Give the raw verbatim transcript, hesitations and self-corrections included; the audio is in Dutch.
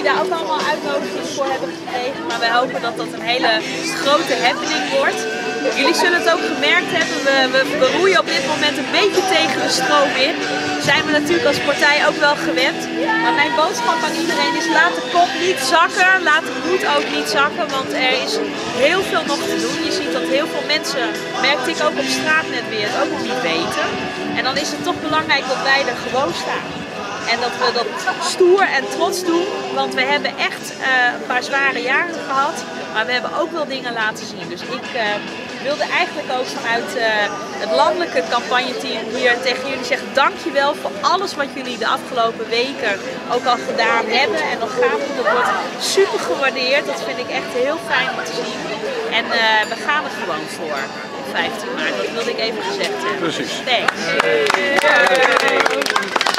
jullie daar ook allemaal uitnodigingen voor hebben gekregen. Maar wij hopen dat dat een hele grote happening wordt. Jullie zullen het ook gemerkt hebben, we, we, we roeien op dit moment een beetje tegen de stroom in. Zijn we natuurlijk als partij ook wel gewend. Maar mijn boodschap aan iedereen is: laat de kop niet zakken, laat de moed ook niet zakken, want er is heel veel nog te doen. Je ziet dat heel veel mensen, merkte ik ook op straat net weer, het ook nog niet weten. En dan is het toch belangrijk dat wij er gewoon staan. En dat we dat stoer en trots doen, want we hebben echt uh, een paar zware jaren gehad, maar we hebben ook wel dingen laten zien. Dus ik uh, wilde eigenlijk ook vanuit uh, het landelijke campagneteam hier tegen jullie zeggen: dankjewel voor alles wat jullie de afgelopen weken ook al gedaan hebben en nog gaan doen. Dat wordt super gewaardeerd, dat vind ik echt heel fijn om te zien. En uh, we gaan er gewoon voor op vijftien maart, dat wilde ik even gezegd hebben. Precies. Thanks.